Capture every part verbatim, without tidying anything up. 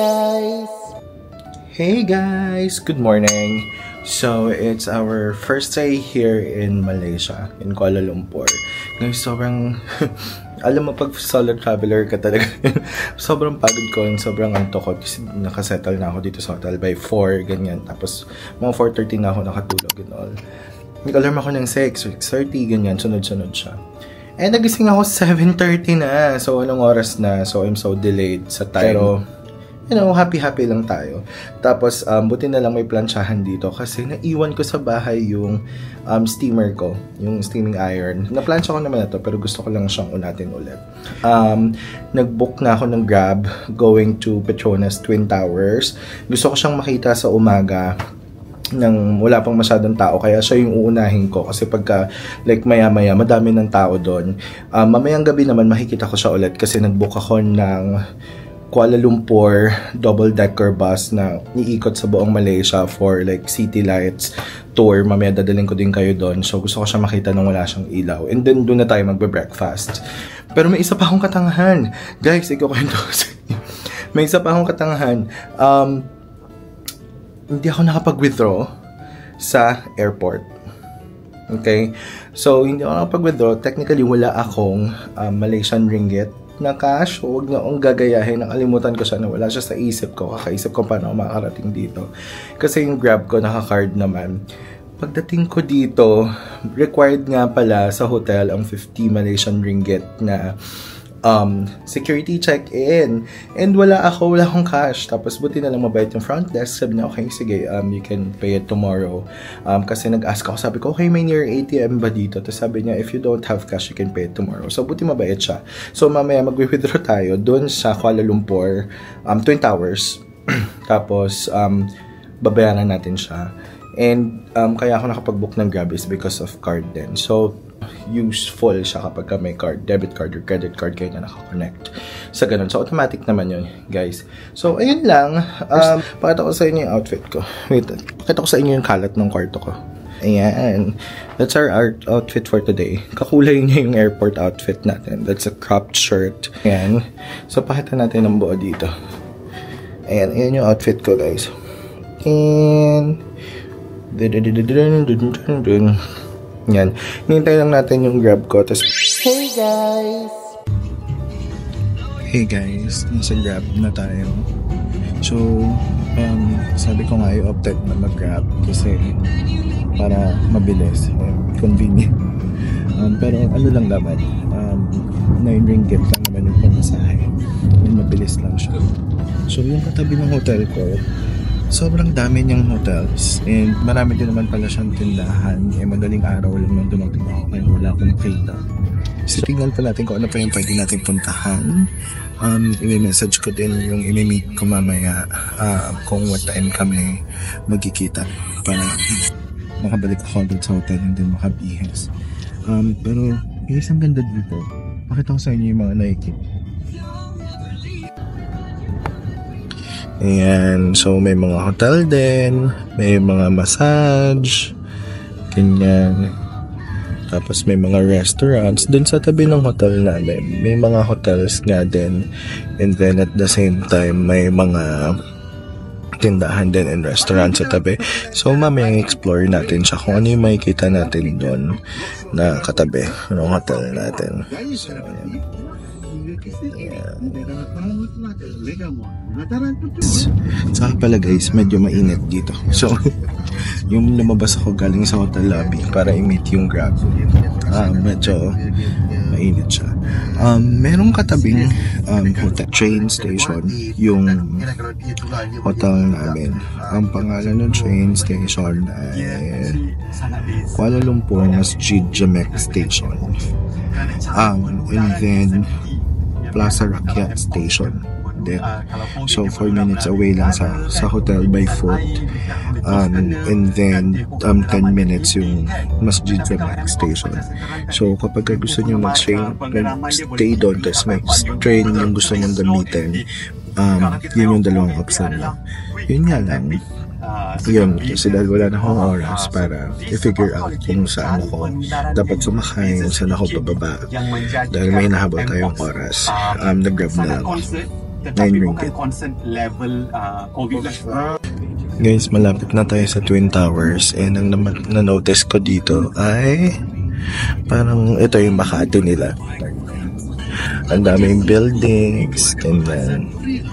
guys! Hey guys! Good morning! So, it's our first day here in Malaysia, in Kuala Lumpur. Ngayon, sobrang... alam mo, pag solo traveler ka talaga, sobrang pagod ko, sobrang antok ko kasi nakasettle na ako dito sa hotel by four, ganyan. Tapos, mga four thirty na ako nakatulog and all. Nag-alarm ako ng six, six thirty, ganyan, sunod-sunod siya. And nagising ako seven thirty na. So, anong oras na? So, I'm so delayed sa time. Pero, you know, happy-happy lang tayo. Tapos, um, buti na lang may planchahan dito kasi naiwan ko sa bahay yung um, steamer ko. Yung steaming iron. Naplansya ko naman na to, pero gusto ko lang siyang unatin ulit. Um, nag-book na ako ng Grab going to Petronas Twin Towers. Gusto ko siyang makita sa umaga nang wala pang masyadong tao, kaya siya yung uunahin ko kasi pagka like maya maya madami ng tao doon. Um, mamayang gabi naman makikita ko siya ulit kasi nagbook ako ng Kuala Lumpur double decker bus na iikot sa buong Malaysia for like city lights tour. Mamaya dadalhin ko din kayo doon, so gusto ko siya makita nang wala siyang ilaw, and then doon na tayo magbe-breakfast. Pero may isa pa akong katangahan, guys, ikaw kayo sa inyo. May isa pa akong katangahan. um hindi ako nakapag-withdraw sa airport. Okay? So, hindi ako nakapag-withdraw. Technically, wala akong um, Malaysian ringgit na cash. So, huwag na akong gagayahin. Nakalimutan ko siya na wala siya sa isip ko. Kakaisip ko paano ako makakarating dito. Kasi yung Grab ko, naka-card naman. Pagdating ko dito, required nga pala sa hotel ang fifty Malaysian ringgit na Um, security check-in. And wala ako, wala akong cash. Tapos buti na lang mabait yung front desk. Sabi niya, okay, sige, um, you can pay it tomorrow. Um, kasi nag-ask ako, sabi ko, okay, may near A T M ba dito? Tapos sabi niya, if you don't have cash, you can pay it tomorrow. So buti mabait siya. So mamaya mag-withdraw tayo doon sa Kuala Lumpur, um, Twin Towers. Tapos, um, babayaran natin siya. And um, kaya ako nakapag-book ng Grab is because of card din. So, useful siya kapag ka may card, debit card or credit card kayo na nakakonect sa ganun. So, automatic naman yun, guys. So, ayun lang. Um, pakita ko sa inyo yung outfit ko. Wait, pakita ko sa inyo yung kalat ng kwarto ko. Ayan. That's our art outfit for today. Kakulay niya yung airport outfit natin. That's a cropped shirt. Ayan. So, pakita natin ang buo dito. Ayan. Ayan yung outfit ko, guys. And yan. Nintay lang natin yung Grab ko. Tas, Hey guys! Hey guys, nasa Grab na tayo. So, um, sabi ko nga i-opted na mag-Grab kasi para mabilis, um, convenient. Um, pero ano lang naman, um, nine ringgit lang naman yung pamasahe. Mabilis lang siya. So, yung katabi ng hotel ko, sobrang dami niyang hotels and marami din naman pala siyang tindahan. Eh, madaling araw lang nang dumating ako kaya wala akong makita. So, tingnan pa natin kung ano pa yung pwede natin puntahan. Um, i-message ko din yung i-meet ko mamaya uh, kung what time kami magkikita para makabalik ako doon sa hotel and then makabihis. Um, pero, guys, ang ganda dito. Pakita ko sa inyo yung mga nakikita. Ayan, so may mga hotel din, may mga massage, ganyan. Tapos may mga restaurants dun sa tabi ng hotel namin. May mga hotels nga din. And then at the same time, may mga tindahan din and restaurants sa tabi. So mamaya explore natin siya kung ano yung makikita natin doon na katabi ng hotel natin. So, ayan. Yeah. Saka pala guys, medyo mainit dito. So, yung lumabas ako galing sa hotel lobby para i-meet yung Grab. Uh, medyo mainit siya. Um, merong katabing um, hotel train station yung hotel namin. Ang pangalan ng train station ay Kuala Lumpur Masjid Jamek Station. Um, and then Plaza Rakyat Station. Then, so four minutes away lang sa sa hotel by foot. Um, and then um ten minutes yung Masjid Jamek Station. So kapag gusto niyo mag-train, stay doon, tapos may train yung gusto niyong gamitin, um, yun yung dalawang option lang. Yun nga lang, yun, kasi dahil wala na akong oras para i-figure out kung saan ako dapat sumakay, kung saan ako bababa, dahil may nahabol tayong oras, um, nag-grab na lang ako. nine ringgit. Guys, malapit na tayo sa Twin Towers. And ang na-notice ko dito ay parang ito yung Makati nila. Ang daming buildings, ganyan.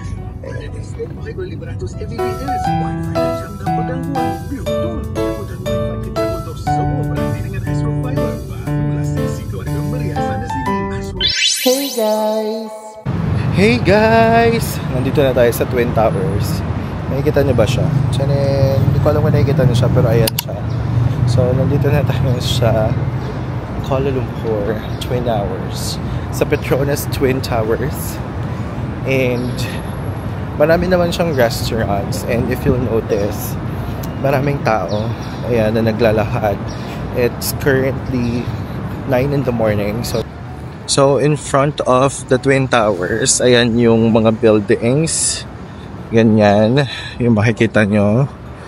Hey guys! Hey guys! Nandito na tayo sa Twin Towers. Nakikita niyo ba siya? Tiyanin! Hindi ko alam kung nakikita niyo siya, pero ayan siya. So, nandito na tayo sa Kuala Lumpur Twin Towers. Sa Petronas Twin Towers. And marami naman siyang restaurants. And if you'll notice, maraming tao. Ayan, na naglalakad. It's currently nine in the morning. So, So, in front of the Twin Towers, ayan yung mga buildings. Ganyan, yung makikita nyo.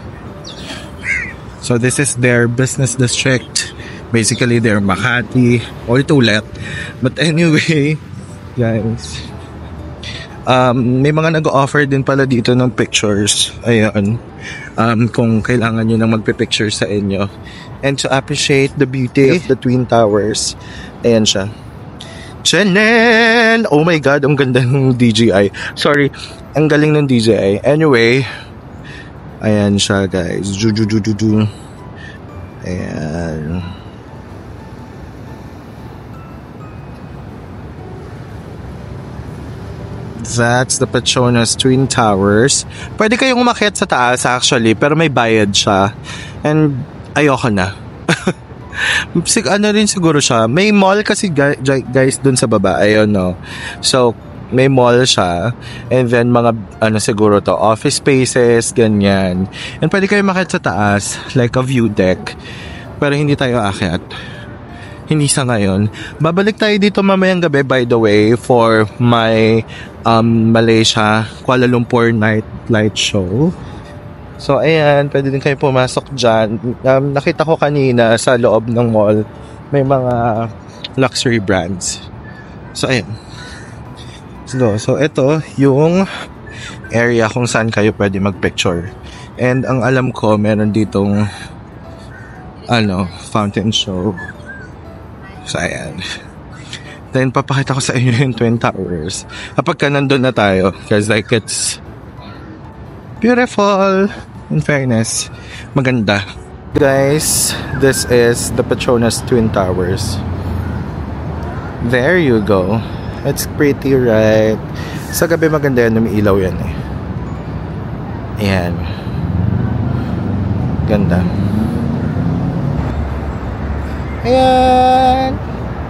So, this is their business district. Basically, their Makati. Ulit-ulit. But anyway, guys, um, may mga nag-offer din pala dito ng pictures. Ayan. Um, kung kailangan nyo nang magpipicture sa inyo. And to appreciate the beauty of the Twin Towers, ayan siya. Chanel! Oh my God, ang ganda ng D J I. Sorry, ang galing ng D J I. Anyway, ayan siya guys. Ju-ju-ju-ju-ju. Ayan. That's the Petronas Twin Towers. Pwede kayong umakyat sa taas actually, pero may bayad siya. And ayoko na. Sig ano rin siguro siya. May mall kasi guys dun sa baba. Ayun no. So may mall siya. And then mga ano siguro to office spaces, ganyan. And pwede kayo makita sa taas like a view deck. Pero hindi tayo aakyat. Hindi sa ngayon. Babalik tayo dito mamayang gabi by the way for my um, Malaysia Kuala Lumpur night light show. So, ayan, pwede din kayo pumasok dyan. Um, nakita ko kanina sa loob ng mall, may mga luxury brands. So, ayan. So, so ito yung area kung saan kayo pwede magpicture. And ang alam ko, meron ditong ano, fountain show. So, ayan. Then, papakita ko sa inyo yung Twin Towers. Kapag ka nandun na tayo, because like it's beautiful. In fairness, maganda. Guys, this is the Petronas Twin Towers. There you go. It's pretty, right? Sa gabi maganda yan, umiilaw yan eh. Ayan. Ganda. Ayan.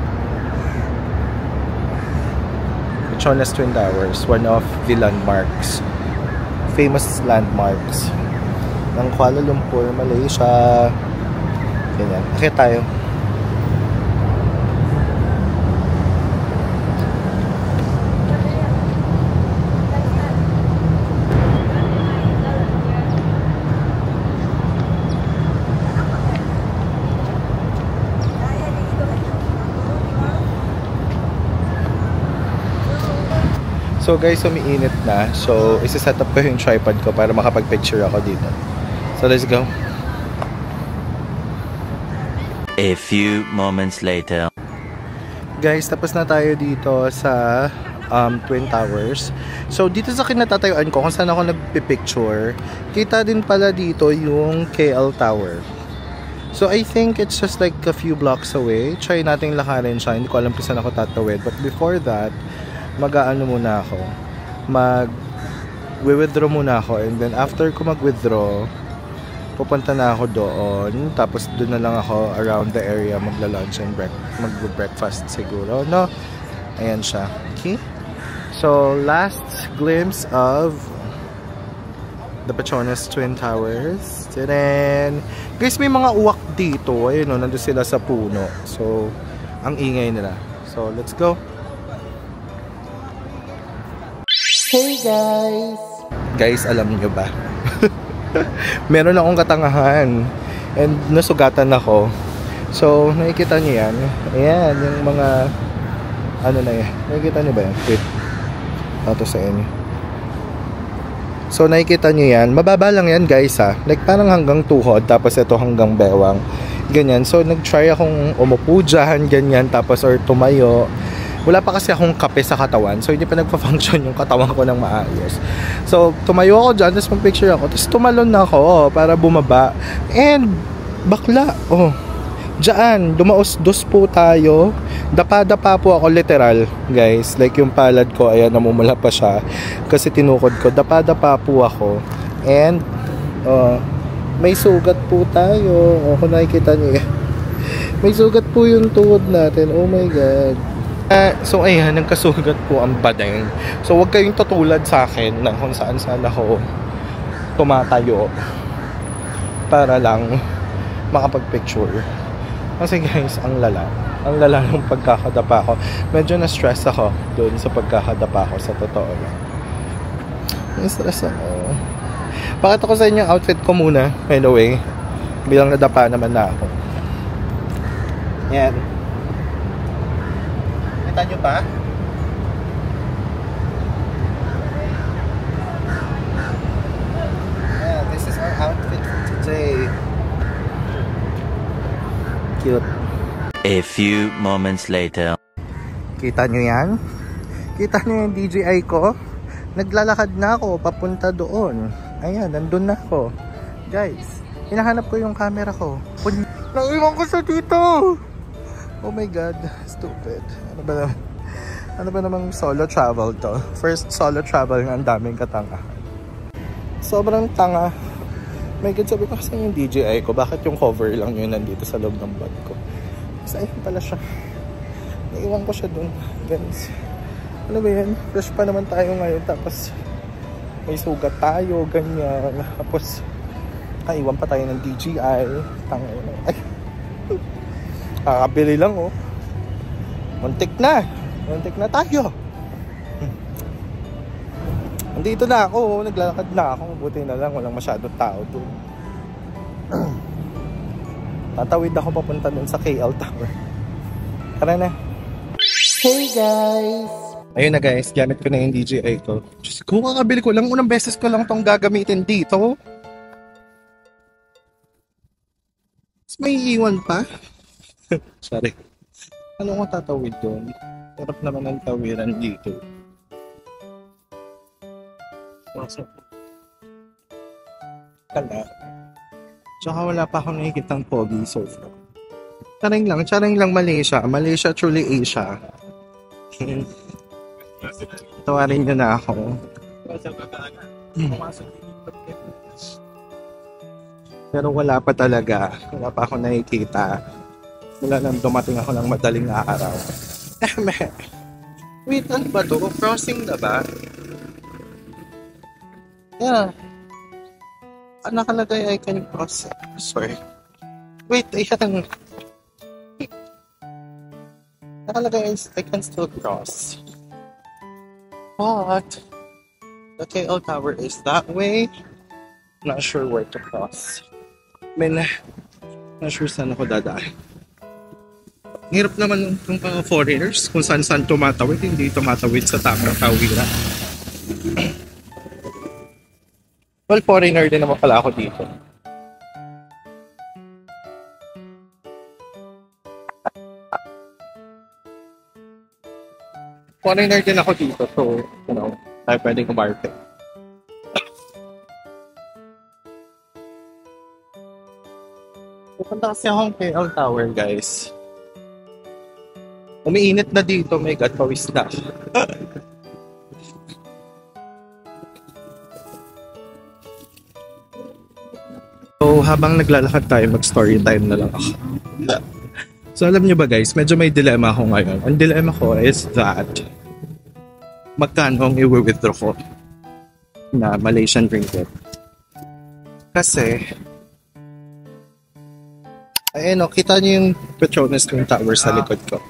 Petronas Twin Towers, one of the landmarks. Famous landmarks ng Kuala Lumpur, Malaysia. Ganyan. Akit tayo. So guys, umiinit na. So, isa-set up ko yung tripod ko para makapag-picture ako dito. So, let's go. A few moments later. Guys, tapos na tayo dito sa um, Twin Towers. So, dito sa kinatatayuan ko, kung saan ako nagpipicture, kita din pala dito yung K L Tower. So, I think it's just like a few blocks away. Try nating lakarin siya. Hindi ko alam kung saan ako tatawid. But before that, mag-aano muna ako, mag-withdraw muna ako, and then after ko mag-withdraw, pupunta na ako doon, tapos doon na lang ako around the area, magla-lunch and break mag-breakfast siguro, no? Ayan siya. Okay? So, last glimpse of the Petronas Twin Towers. Tadaan! Guys, may mga uwak dito. Ayun o, nandun sila sa puno. So, ang ingay nila. So, let's go! Hey guys! Guys, alam nyo ba? Meron akong katangahan. And nasugatan ako. So, nakikita nyo yan. Ayan, yung mga ano na yan. Nakikita nyo ba yan? Wait. Ito sa inyo. So nakikita nyo yan, mababa lang yan guys ha, like parang hanggang tuhod, tapos ito hanggang bewang, ganyan. So nag-try akong umupo dyan, ganyan, tapos or tumayo. Wala pa kasi akong kape sa katawan, so hindi pa nagpa-function yung katawan ko ng maayos. So tumayo ako dyan, tapos mag-picture ako, tapos tumalon na ako oh, para bumaba. And bakla, oh, dyan, dumaos-dos po tayo. Dapa-dapa po ako literal, guys. Like yung palad ko, ayan, namumula pa siya. Kasi tinukod ko, dapa-dapa po ako. And, uh, may sugat po tayo. O, kung nakikita niyo, may sugat po yung tuhod natin. Oh my God. Uh, so, ayan, nagkasugat po ang badeng. So, huwag kayong tutulad sa akin na kung saan-saan ako tumatayo para lang makapag-picture. Kasi guys, ang lala. Ang lala ng pagkakadapa ko. Medyo na-stress ako doon sa pagkakadapa ko, sa totoo lang. Na-stress ako. Pakita ko sa inyo outfit ko muna, by the way. Bilang nadapa naman na ako. Yan. Kita nyo pa? Yeah, this is our outfit for today. Cute. A few moments later. Kita nyo yan? Kita nyo yung D J I ko? Naglalakad na ako papunta doon. Ayan, nandun na ako. Guys, hinahanap ko yung camera ko. Naiwan ko sa dito! Oh my God, stupid. Ano ba naman? Ano ba namang solo travel to? First solo travel nga, ang daming katangahan. Sobrang tanga. My God, sabi ko kasi yung D J I ko, bakit yung cover lang yun nandito sa loob ng bag ko? Kasi ayun pala siya. Naiwan ko siya dun, guys. Ano ba yan? Fresh pa naman tayo ngayon, tapos may sugat tayo, ganyan. Tapos, kaiwan pa tayo ng D J I. Tanga yun. Ay! Kakabili lang, oh. Muntik na. Muntik na tayo. Nandito na ako, oh. Naglalakad na ako. Buti na lang, walang masyadong tao doon. Tatawid ako papunta dun sa K L Tower. Tara na. Hey guys! Ayun na guys, gamit ko na yung D J I ko. Diyos ko, kakabili ko lang. Unang beses ko lang tong gagamitin dito. Mas may iwan pa. Sorry. Ano kung tatawid doon? Sarap naman ang tawiran dito. Masok. Kala. Tsaka wala pa akong nakikitang pogi so far. Charing lang, charing lang Malaysia. Malaysia truly Asia. Tawarin nyo na ako. Pero wala pa talaga. Wala pa akong nakikita. Wala nang dumating ako ng madaling araw. Wait, ano ba to? Crossing na ba? Yeah. Ah, nakalagay I can cross. Sorry. Wait, ayan. Nakalagay I can still cross. But the K L Tower is that way. Not sure where to cross. I mean, not sure saan ako dadaan. Hirap naman ng mga foreigners kung saan-saan tumatawid, hindi tumatawid sa tamang tawiran. Well, foreigner din naman pala ako dito. Foreigner din ako dito, so, you know, tayo pwedeng umarte. Pupunta kasi akong K L Tower, guys. Umiinit na dito, my God, pawis na. So, habang naglalakad tayo, mag-story time na lang ako. So, alam nyo ba guys, medyo may dilemma ako ngayon. Ang dilemma ko is that magkano ang i-withdraw ko na Malaysian ringgit. Kasi, ayun o, kita nyo yung Petronas Twin Tower sa likod ko.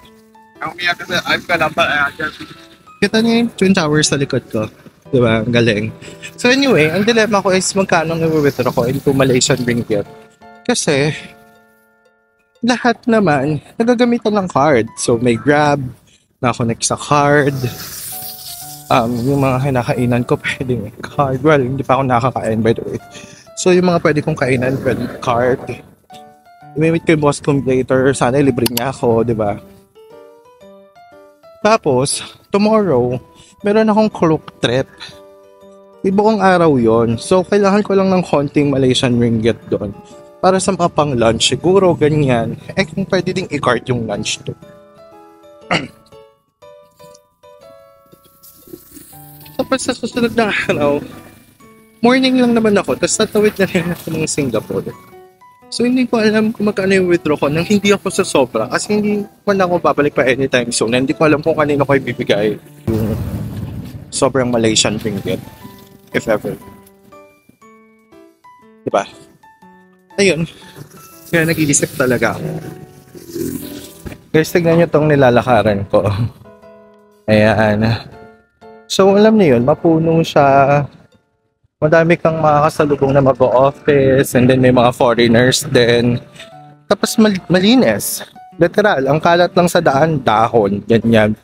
Kita niyo yung Twin Towers sa likod ko. Diba? Ang galing. So anyway, ang dilemma ko is magkano ang i-withdraw ko into Malaysian ringgit. Kasi, lahat naman, nagagamitan ng card. So may Grab, na-connect sa card. um, yung mga kinakainan ko pwedeng card. Well, hindi pa ako nakakain by the way. So yung mga pwede kong kainan, pwedeng card. I-meet ko yung boss ko later. Sana libre niya ako, di ba? Tapos, tomorrow, meron akong Klook trip. Ibuong araw yon. So, kailangan ko lang ng konting Malaysian ringgit doon. Para sa mga pang lunch, siguro, ganyan. Eh, kung pwede ding i-cart yung lunch to. Tapos sa susunod na araw, morning lang naman ako, tapos natawid na rin ako ng Singapore. So hindi ko alam kung magkano yung withdraw ko nang hindi ako sa sobra kasi hindi ko na ako babalik pa anytime soon. Hindi ko alam kung kanino ko ibibigay yung sobrang Malaysian ringgit, if ever. Diba? Ayun. Kaya nag-iisip talaga ako. Guys, tignan nyo tong nilalakaran ko. Ayan. So, alam niyo yun, mapuno siya. Madami kang makakasalubong na mag-o-office and then may mga foreigners din. Tapos mal- malinis. Literal, ang kalat lang sa daan, dahon, ganyan.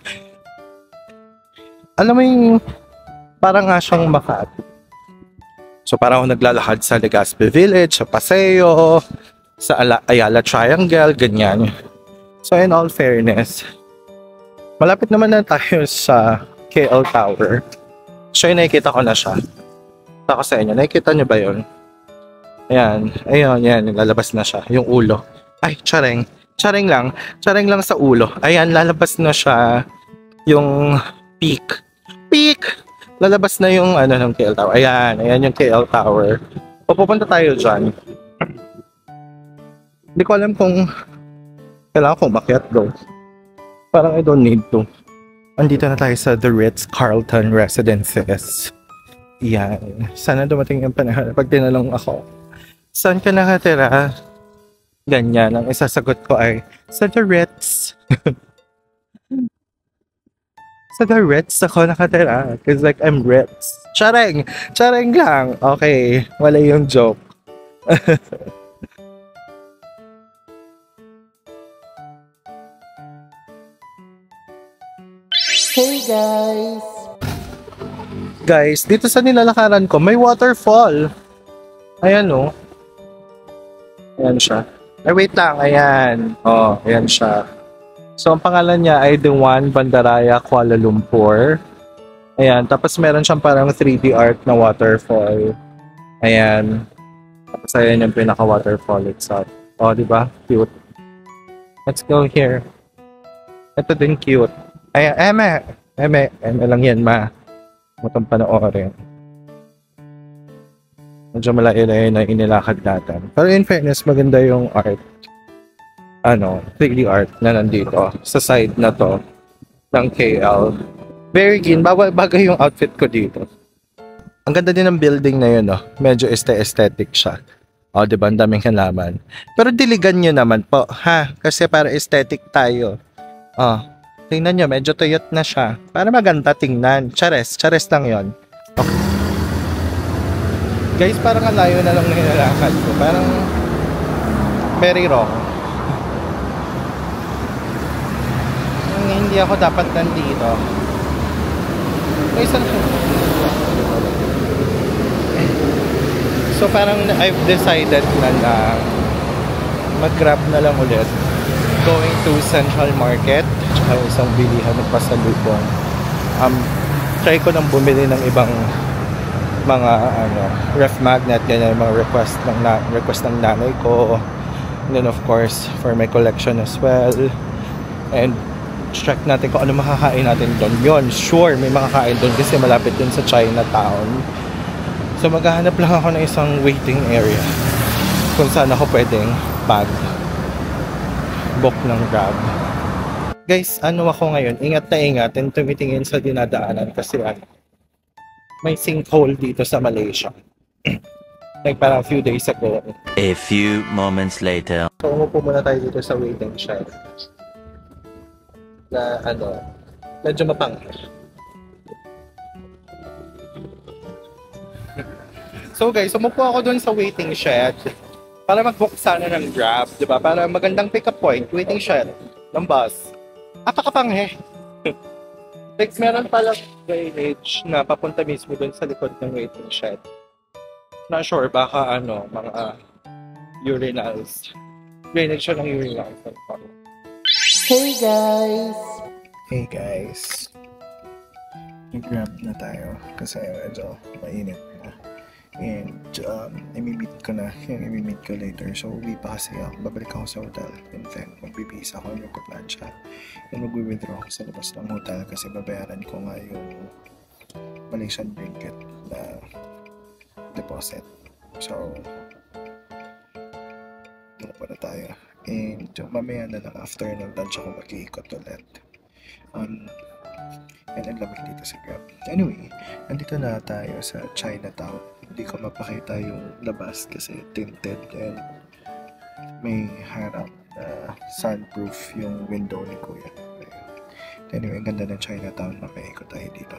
Alam mo yung parang nga siyang Makati. So, parang ako naglalakad sa Legazpi Village, sa Paseo, sa Ala- Ayala Triangle, ganyan. So, in all fairness, malapit naman na tayo sa K L Tower. So, yung nakikita ko na siya. Ako sa inyo, nakikita nyo ba yun? Ayan, ayun, yan, lalabas na siya, yung ulo. Ay, tsareng, tsareng lang, tsareng lang sa ulo. Ayan, lalabas na siya yung peak. Peak! Lalabas na yung ano ng K L Tower. Ayan, ayan yung K L Tower. Pupunta tayo dyan. Hindi ko alam kung kailangan kong makiat go. Parang I don't need to. Andito na tayo sa The Ritz-Carlton Residences. Yan. Sana dumating yung panahon pag tinanong ako, saan ka nakatira? Ganyan. Ang isasagot ko ay, sa The Ritz. Sa The Ritz ako nakatira. Cause like, I'm Ritz. Chareng! Chareng lang. Okay. Wala yung joke. Hey guys! Guys, dito sa nilalakaran ko, may waterfall. Ayan o. Oh. Ayan siya. Ay, wait lang. Ayan. Oh, ayan siya. So, ang pangalan niya ay The One Bandaraya Kuala Lumpur. Ayan. Tapos, meron siyang parang three D art na waterfall. Ayan. Tapos, ayan yung pinaka-waterfall itself. Oh, di ba? Cute. Let's go here. Ito din cute. Ayan. Eme. Eme. Eme lang yan, ma. Matang panoorin. Medyo malayo-layo na inilakad natin. Pero in fairness, maganda yung art. Ano, three D art na nandito. Sa side na to ng K L. Very keen. Bagay yung outfit ko dito. Ang ganda din ng building na yun, no? Medyo aesthetic siya. O, diba? Ang daming halaman. Pero diligan nyo naman po, ha? Kasi para aesthetic tayo. O, tingnan nyo, medyo tuyot na siya. Para maganda tingnan. Chares, chares lang yon. Okay. Guys, parang ang layo na lang nilalakad ko. Parang very wrong. Hindi ako dapat nandito. Guys, ano? So parang I've decided na na mag-grab na lang ulit. Going to Central Market. Tsaka isang bilihan ng pasalubong. Um, try ko nang bumili ng ibang mga ano, ref magnet, ganyan, mga request ng, na, request ng nanay ko. And then of course, for my collection as well. And check natin kung ano makakain natin doon. Yun, sure, may makakain doon kasi malapit din sa Chinatown. So maghahanap lang ako ng isang waiting area kung saan ako pwedeng pag book ng Grab. Guys, ano ako ngayon, ingat na ingat and tumitingin sa dinadaanan kasi ano, may sinkhole dito sa Malaysia. Like parang a few days ago. A few moments later. So umupo muna tayo dito sa waiting shed. Na ano, medyo mapangit. So guys, umupo ako dun sa waiting shed para mag-book sana ng Grab, di ba? Para magandang pick-up point, waiting shed ng bus. Apakapanghe. Like, meron palang drainage na papunta mismo dun sa likod ng waiting shed. Not sure, baka ano, mga urinals. Drainage siya ng urinals. Hey guys! Hey guys. Nag-grab na tayo kasi medyo mainit na. And um, imi-meet ko na, yung imi-meet ko later. So uwi pa kasi ako, babalik ako sa hotel. In fact, magbibihis ako, magpa-plancha. And mag-withdraw ako sa labas ng hotel kasi babayaran ko nga yung Malaysian ringgit na deposit. So, doon pa na tayo. And mamaya na lang after ng lunch ako mag-iikot ulit. Um, and ang lamig dito sa Grab. Anyway, nandito na tayo sa Chinatown. Hindi ko mapakita yung labas kasi tinted and may harap na sunproof yung window ni Kuya. Anyway, ang ganda ng Chinatown. Makaikot tayo dito.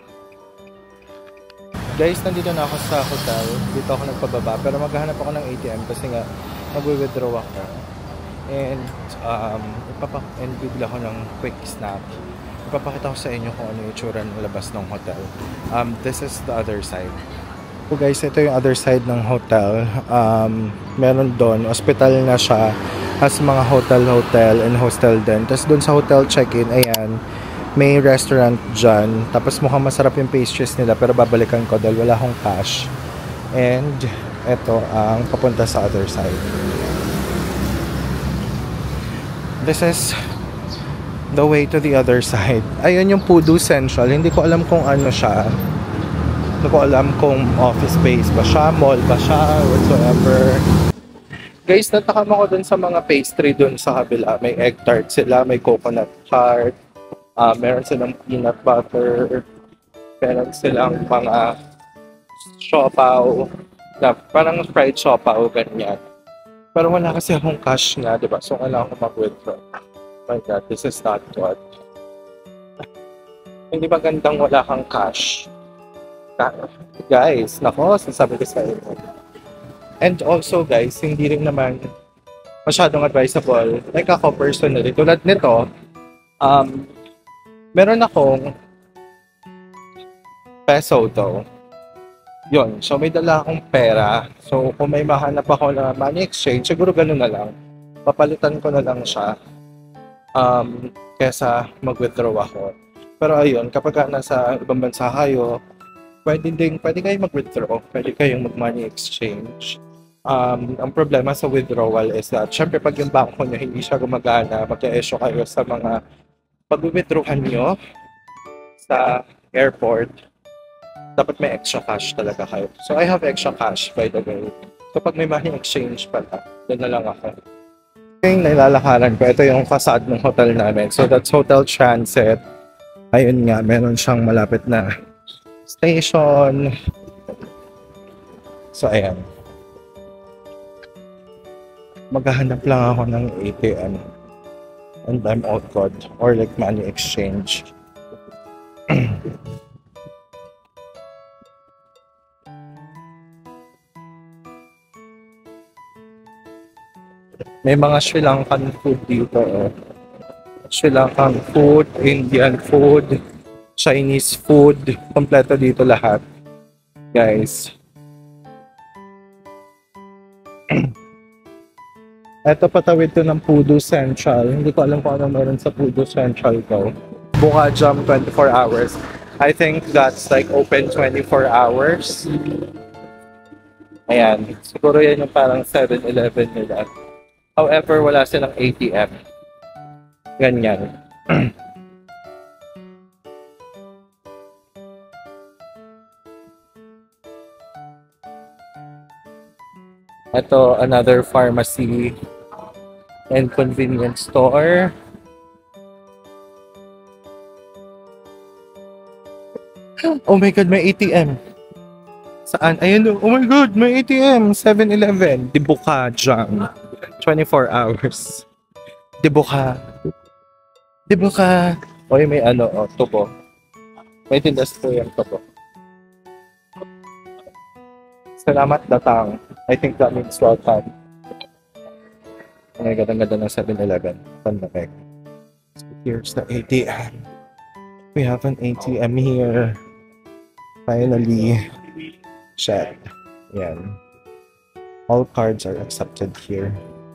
Guys, nandito na ako sa hotel. Dito ako nagpababa. Pero maghahanap ako ng A T M kasi nga mag-withdraw ako. And, um, ipapak and bibila ko ng quick snap. Ipapakita ko sa inyo kung ano yung itsura ng labas ng hotel. Um, this is the other side. So guys, ito yung other side ng hotel. Um, meron doon, hospital na siya. Has mga hotel-hotel and hostel din. Tapos doon sa hotel check-in, ayan, may restaurant dyan. Tapos mukhang masarap yung pastries nila pero babalikan ko dahil wala akong cash. And ito ang papunta sa other side. This is the way to the other side. Ayun yung Pudu Central. Hindi ko alam kung ano siya. Hindi ko alam kung office space ba siya, mall ba siya, whatsoever. Guys, natakam ako dun sa mga pastry dun sa kabila. May egg tart sila, may coconut tart, uh, meron silang peanut butter, meron silang mga siopaw, na parang fried siopaw, ganyan. Pero wala kasi akong cash na, diba? So, kailangan ko mag-withdraw. Oh my God, this is not good. Hindi ba gandang wala kang cash? Guys, nako, sasabi ko sa inyo. And also, guys, hindi rin naman masyadong advisable. Like ako personally, tulad nito, um, meron akong peso to. Yun, so may dala akong pera. So kung may mahanap ako na money exchange, siguro ganun na lang. Papalitan ko na lang siya um, kesa mag-withdraw ako. Pero ayun, kapag nasa ibang bansa kayo, pwede din, pwede kayong mag-withdraw, pwede kayong mag-money exchange. Um, ang problema sa withdrawal is that, syempre pag yung bangko nyo hindi siya gumagana, mag-i-issue kayo sa mga pag-withdrawhan nyo sa airport, dapat may extra cash talaga kayo. So I have extra cash, by the way. Kapag may money exchange pala, doon na lang ako. Yung nilalakaran ko, ito yung facade ng hotel namin. So that's Hotel Transit. Ayun nga, meron siyang malapit na station. So ayan. Maghahanap lang ako ng A T M. And I'm out good. Or like money exchange. May mga Sri Lankan food dito. Eh. Sri Lankan food, Indian food, Chinese food. Kompleto dito lahat. Guys. Ito patawid to ng Pudu Central. Hindi ko alam kung ano meron sa Pudu Central ko. Buka Jam twenty-four hours. I think that's like open twenty-four hours. Ayan. Siguro yan yung parang seven eleven nila. However, wala silang A T M. Ganyan. Ito, another pharmacy and convenience store. Oh my God, may A T M. Saan? Ayun, oh my God, may A T M. seven eleven. Dibuka Jam. twenty-four hours. Dibuka. Dibuka. Oy, may ano, oh, tubo. May tindas po yung tubo. Salamat datang. I think that means welcome. Oh my God, ang ganda ng seven eleven. Pandamig. So here's the A T M. We have an A T M here. Finally. Check. Yan. All cards are accepted here.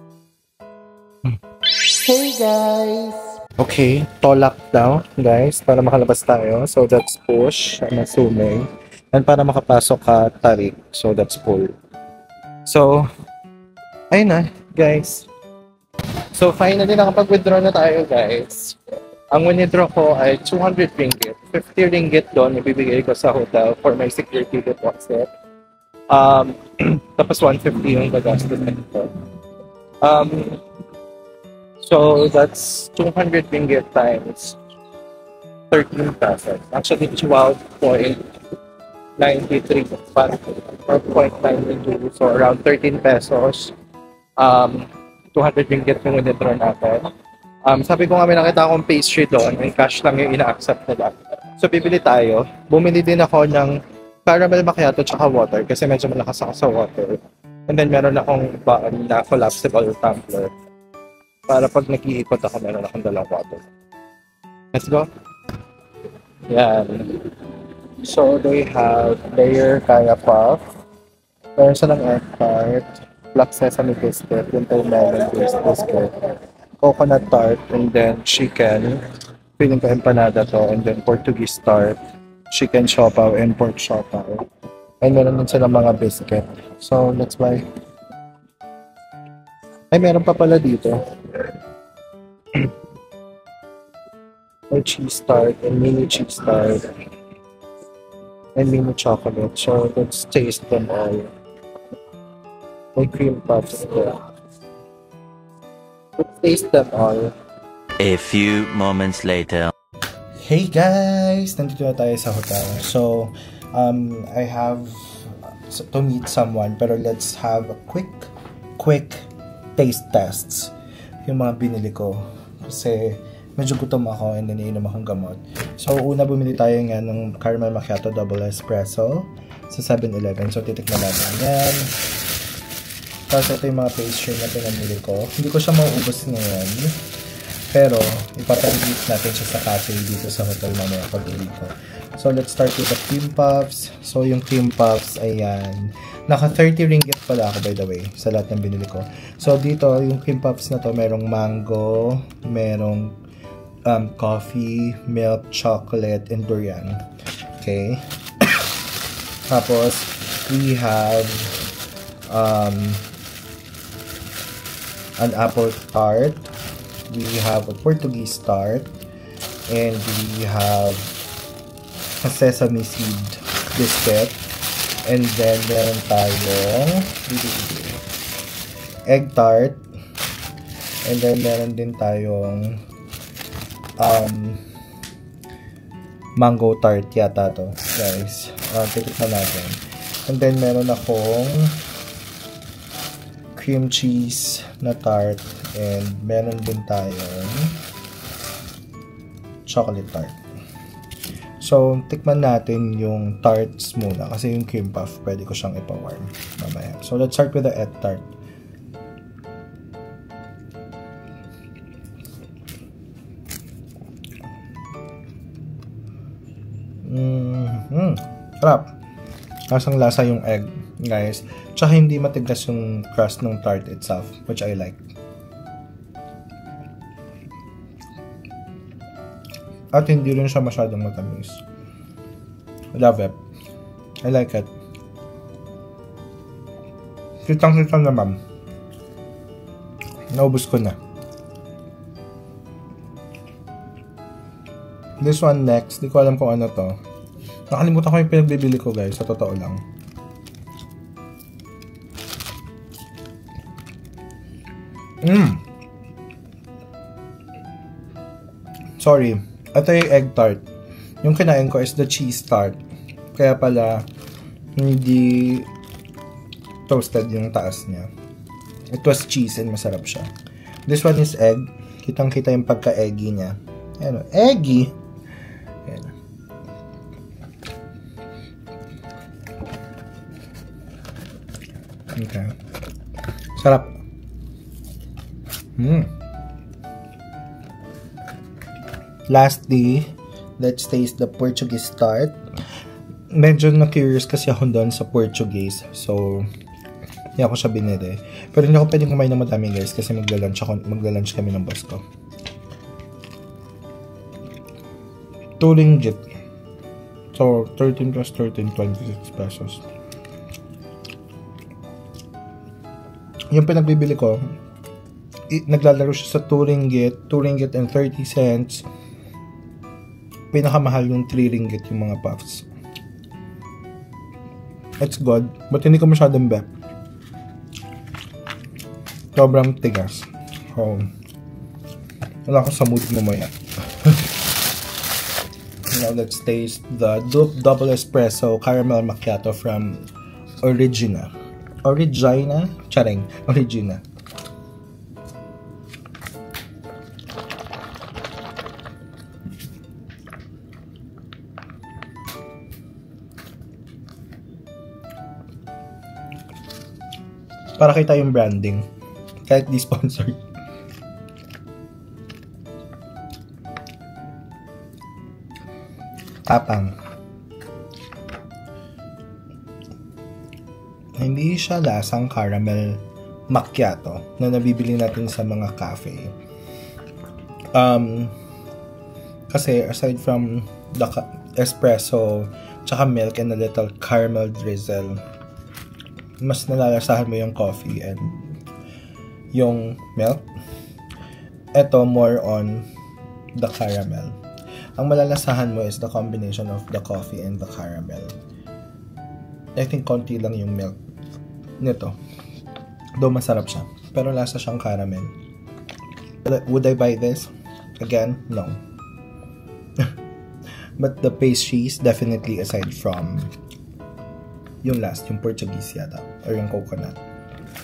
Hey guys! Okay, tolak daw, guys, para makalabas tayo. So that's push, I'm assuming. And para makapasok ka, tarik. So that's pull. So, ayun na, guys. So finally, nakapag-withdraw na tayo, guys. Ang withdraw ko ay two hundred ringgit. fifty ringgit doon, ibibigay ko sa hotel for my security deposit. Um, tapos one fifty yung gagastos nito. Um, so that's two hundred ringgit times thirteen pesos. Actually, twelve point nine three or point nine two. So around thirteen pesos. Um, two hundred ringgit yung withdraw natin. Um, sabi ko nga may nakita akong pastry doon and cash lang yung ina-accept nila. So bibili tayo. Bumili din ako ng caramel macchiato tsaka water kasi medyo malakas ako sa water. And then meron akong baan na collapsible tumbler para pag nag-iikot ako meron akong dalang water. Let's go. Yan. So they have layer kaya puff. Meron siya ng egg tart, black sesame biscuit, winter melon based biscuit, coconut tart, and then chicken. Feeling ko empanada to, and then Portuguese tart, chicken siopaw, and pork siopaw. And meron din sila mga biscuit. So, let's buy. Ay, meron pa pala dito. May cheese tart, and mini cheese tart, and mini chocolate. So, let's taste them all. May cream puffs there. Let's taste them all. A few moments later. Hey guys! Nandito na tayo sa hotel. So, um, I have to meet someone, pero let's have a quick, quick taste tests. Yung mga binili ko. Kasi, medyo gutom ako and then iinom akong gamot. So, una bumili tayo nga ng caramel macchiato double espresso sa seven eleven. So, titikman natin yan. Tapos, ito yung mga pastry na pinamili ko. Hindi ko siya mauubos ngayon. Pero, ipapaligit natin siya sa cafe dito sa hotel mamaya pag-uwi ko. So, let's start with the cream puffs. So, yung cream puffs, ayan. Naka thirty ringgit pala ako, by the way, sa lahat ng binili ko. So, dito, yung cream puffs na to, merong mango, merong um, coffee, milk, chocolate, and durian. Okay? Tapos, we have um, an apple tart. We have a Portuguese tart, and we have a sesame seed biscuit, and then meron tayong egg tart, and then meron din tayong um, mango tart yata to, guys. Uh, titikman natin. And then meron akong cream cheese na tart, and meron din tayong chocolate tart. So, tikman natin yung tarts muna kasi yung cream puff, pwede ko siyang ipa-warm mamaya. So, let's start with the egg tart. Mm-hmm. Sarap. Lasang lasa yung egg, guys. Tsaka hindi matigas yung crust ng tart itself, which I like. At hindi rin siya masyadong matamis. I love it. I like it. Kitang-kitang naman. Naubos ko na. This one next. Di ko alam kung ano to. Nakalimutan ko yung pinagbibili ko, guys. Sa totoo lang. Mmm. Sorry. Ito yung egg tart. Yung kinain ko is the cheese tart. Kaya pala, hindi toasted yung taas niya. It was cheese and masarap siya. This one is egg. Kitang-kita yung pagka-eggy niya. Ayan o. Eggy! Ayan. Okay. Sarap. Hmm. Lastly, let's taste the Portuguese tart. Medyo na-curious kasi ako doon sa Portuguese. So, hindi ako siya binili. Pero hindi ako pwedeng kumain ng madami guys kasi magla-lunch ako, magla-lunch kami ng boss ko. two ringgit. So, thirteen plus thirteen, twenty-six pesos. Yung pinagbibili ko, naglalaro siya sa two ringgit, two ringgit and thirty cents. Pinakamahal yung three ringgit yung mga puffs. It's good, but hindi ko masyadong bet. Sobrang tigas. So, wala ko sa mood mamaya. Now let's taste the double espresso caramel macchiato from Origina. Origina? Charing. Origina. Para kita yung branding. Kahit di sponsored. Tapang. Hindi siya lasang caramel macchiato na nabibili natin sa mga cafe. Um, kasi aside from the espresso, tsaka milk and a little caramel drizzle, mas nalalasahan mo yung coffee and yung milk. Ito more on the caramel. Ang malalasahan mo is the combination of the coffee and the caramel. I think konti lang yung milk nito. Though masarap siya. Pero lasa siyang caramel. Would I buy this? Again, no. But the pastries, definitely aside from yung last, yung Portuguese yata. Or yung coconut.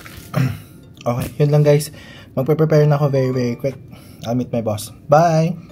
Okay, yun lang guys. Magpe-prepare na ako very very quick. I'll meet my boss. Bye!